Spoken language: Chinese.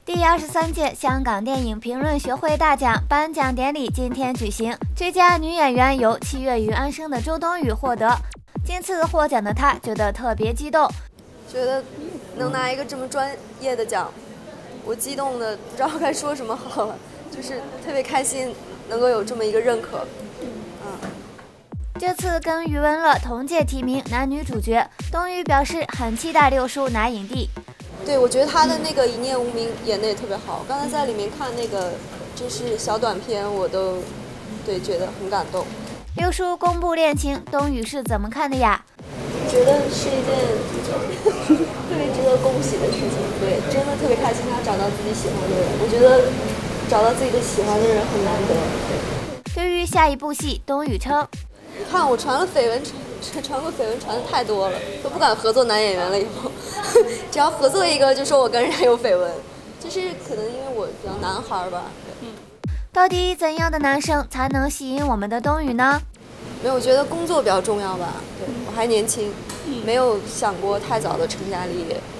第23届香港电影评论学会大奖颁奖典礼今天举行，最佳女演员由《七月与安生》的周冬雨获得。今次获奖的她觉得特别激动， 觉得能拿一个这么专业的奖，我激动的不知道该说什么好了，就是特别开心能够有这么一个认可。 这次跟余文乐同届提名男女主角，冬雨表示很期待六叔拿影帝。 对，我觉得他的那个《一念无名》演的也特别好，刚才在里面看那个就是小短片，我都觉得很感动。 六叔公布恋情，冬雨是怎么看的呀？ 觉得是一件特别值得恭喜的事情，对，真的特别开心他找到自己喜欢的人，我觉得找到自己的喜欢的人很难得。 对于下一部戏，冬雨称： 你看我传了绯闻，传过绯闻传的太多了，都不敢合作男演员了以后，只要合作一个就说我跟人家有绯闻，就是可能因为我比较男孩吧。 到底怎样的男生才能吸引我们的冬雨呢？ 没有，我觉得工作比较重要吧。对，我还年轻，没有想过太早的成家立业。